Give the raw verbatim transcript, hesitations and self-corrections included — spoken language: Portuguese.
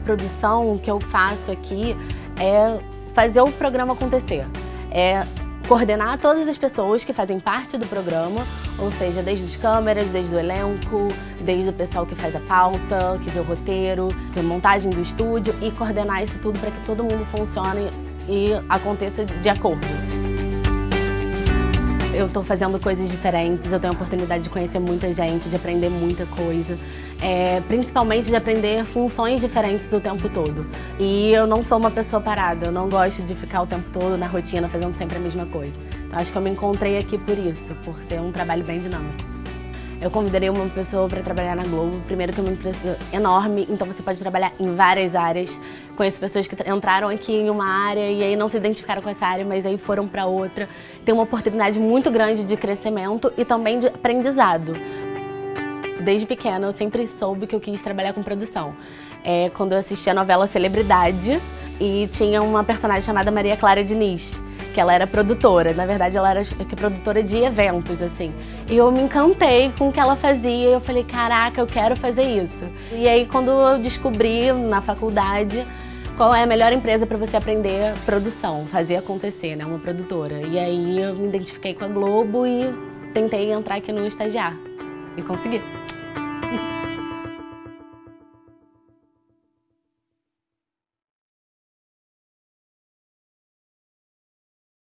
produção, o que eu faço aqui é fazer o programa acontecer. É coordenar todas as pessoas que fazem parte do programa, ou seja, desde os câmeras, desde o elenco, desde o pessoal que faz a pauta, que vê o roteiro, que é a montagem do estúdio, e coordenar isso tudo para que todo mundo funcione e aconteça de acordo. Eu estou fazendo coisas diferentes, eu tenho a oportunidade de conhecer muita gente, de aprender muita coisa, é, principalmente de aprender funções diferentes o tempo todo. E eu não sou uma pessoa parada, eu não gosto de ficar o tempo todo na rotina fazendo sempre a mesma coisa. Então acho que eu me encontrei aqui por isso, por ser um trabalho bem dinâmico. Eu convidaria uma pessoa para trabalhar na Globo, primeiro que é uma empresa enorme, então você pode trabalhar em várias áreas. Conheço pessoas que entraram aqui em uma área e aí não se identificaram com essa área, mas aí foram para outra. Tem uma oportunidade muito grande de crescimento e também de aprendizado. Desde pequena eu sempre soube que eu quis trabalhar com produção. É, quando eu assisti a novela Celebridade e tinha uma personagem chamada Maria Clara Diniz, que ela era produtora, na verdade ela era produtora de eventos, assim. E eu me encantei com o que ela fazia e eu falei, caraca, eu quero fazer isso. E aí quando eu descobri na faculdade qual é a melhor empresa para você aprender produção, fazer acontecer, né, uma produtora. E aí eu me identifiquei com a Globo e tentei entrar aqui no estagiar e consegui.